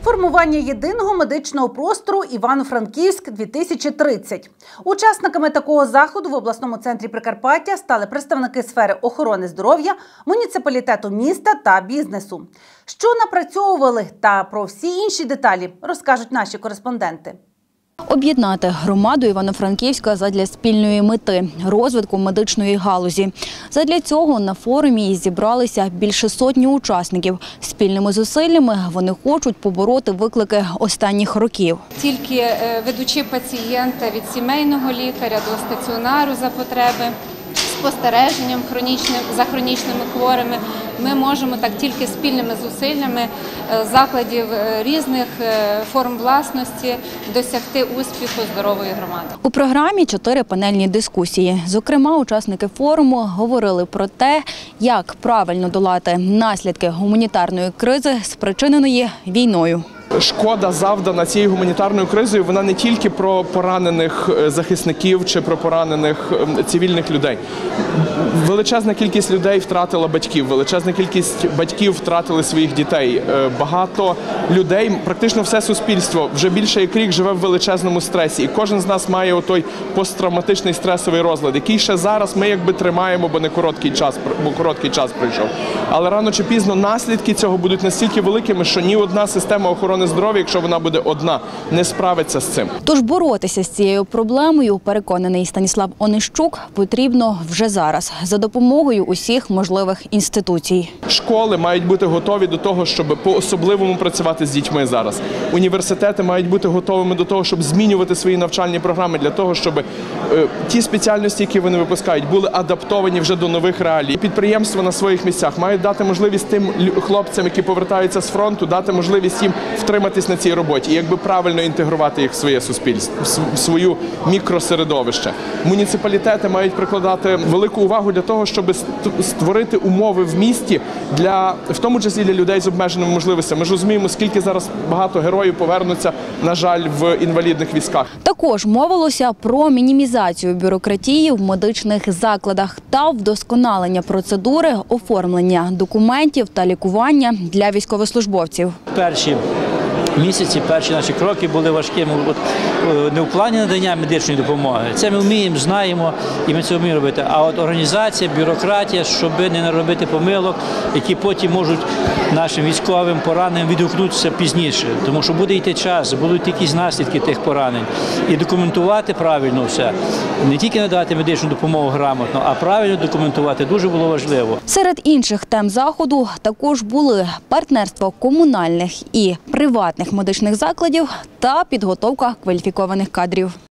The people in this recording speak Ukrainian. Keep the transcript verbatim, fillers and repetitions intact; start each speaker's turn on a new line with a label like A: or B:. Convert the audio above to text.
A: Формування єдиного медичного простору «Івано-Франківськ дві тисячі тридцять». Учасниками такого заходу в обласному центрі Прикарпаття стали представники сфери охорони здоров'я, муніципалітету міста та бізнесу. Що напрацьовували та про всі інші деталі розкажуть наші кореспонденти.
B: Об'єднати громаду Івано-Франківська задля спільної мети – розвитку медичної галузі. Задля цього на форумі зібралися більше сотні учасників. Спільними зусиллями вони хочуть побороти виклики останніх років.
C: Тільки ведучи пацієнта від сімейного лікаря до стаціонару за потреби, спостереженням за хронічними хворими, ми можемо так тільки спільними зусиллями закладів різних форм власності досягти успіху здорової громади.
B: У програмі чотири панельні дискусії. Зокрема, учасники форуму говорили про те, як правильно долати наслідки гуманітарної кризи, спричиненої війною.
D: Шкода, завдана цією гуманітарною кризою, вона не тільки про поранених захисників чи про поранених цивільних людей. Величезна кількість людей втратила батьків, величезна кількість батьків втратили своїх дітей. Багато людей, практично все суспільство, вже більше як рік живе в величезному стресі. І кожен з нас має отой посттравматичний стресовий розлад, який ще зараз ми якби тримаємо, бо не короткий час, бо короткий час прийшов. Але рано чи пізно наслідки цього будуть настільки великими, що ні одна система охорони здоров'я, якщо вона буде одна, не справиться з цим.
B: Тож боротися з цією проблемою, переконаний Станіслав Онищук, потрібно вже зараз, за допомогою усіх можливих інституцій.
D: Школи мають бути готові до того, щоб по-особливому працювати з дітьми зараз. Університети мають бути готовими до того, щоб змінювати свої навчальні програми, для того, щоб е, ті спеціальності, які вони випускають, були адаптовані вже до нових реалій. Підприємства на своїх місцях мають дати можливість тим хлопцям, які повертаються з фронту, дати можливість їм втриматись на цій роботі і якби правильно інтегрувати їх в своє суспільство, в свою мікросередовище. Муніципалітети мають прикладати велику увагу для того, щоб створити умови в місті, для, в тому числі для людей з обмеженими можливостями. Ми ж розуміємо, скільки зараз багато героїв повернуться, на жаль, в інвалідних візках.
B: Також мовилося про мінімізацію бюрократії в медичних закладах та вдосконалення процедури оформлення документів та лікування для військовослужбовців.
E: Перші місяці, перші наші кроки були важкими. От, не в плані надання медичної допомоги. Це ми вміємо, знаємо і ми це вміємо робити. А от організація, бюрократія, щоб не наробити помилок, які потім можуть нашим військовим пораненим відгукнутися пізніше. Тому що буде йти час, будуть якісь наслідки тих поранень. І документувати правильно все. Не тільки надати медичну допомогу грамотно, а правильно документувати дуже було важливо.
B: Серед інших тем заходу також були партнерство комунальних і приватних медичних закладів та підготовка кваліфікованих кадрів.